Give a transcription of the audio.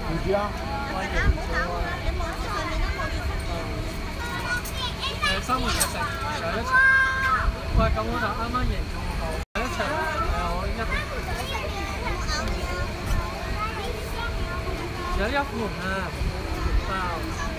唔知啊。 我係贏咗啊！三門嘅食有一場，喂咁我就啱啱贏咗個有一場，我一定有一門啊，包。